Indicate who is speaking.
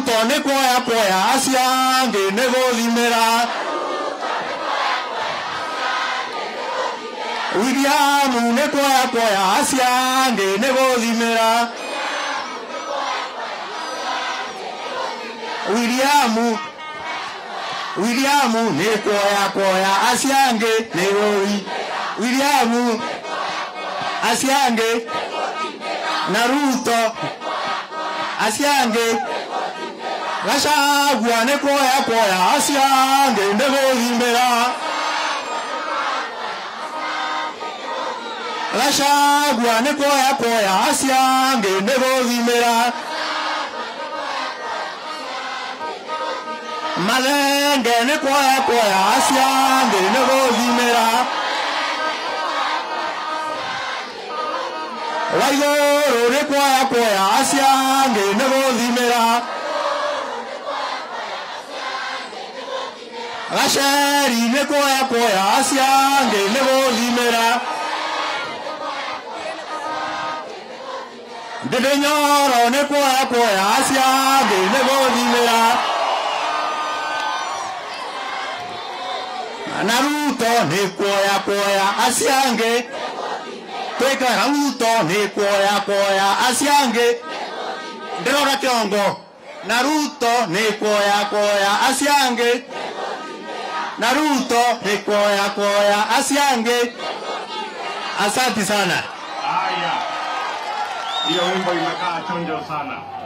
Speaker 1: Naruto ni kuoya kuoya aciangi ni guthimira William ni kuoya kuoya aciangi ni guthimira William ni kuoya kuoya aciangi ni guthimira William aciangi Naruto aciangi Gachagua ni kuoya kuoya aciangi ni guthimira Gachagua ni kuoya kuoya aciangi ni guthimira Mathenge ni kuoya kuoya aciangi ni guthimira Waiguru ni kuoya kuoya aciangi ni guthimira Gacheri ni kuoya kuoya aciangi ni guthimira Ndindi Nyoro ni kuoya kuoya aciangi ni guthimira Naruto ni kuoya kuoya aciangi Twika Naruto ni kuoya kuoya aciangi Ndirora kiongo Naruto ni kuoya kuoya aciangi Naruto ni kuoya kuoya aciangi Asante sana.
Speaker 2: Haya, hiyo wimbo inakaa chonjo sana.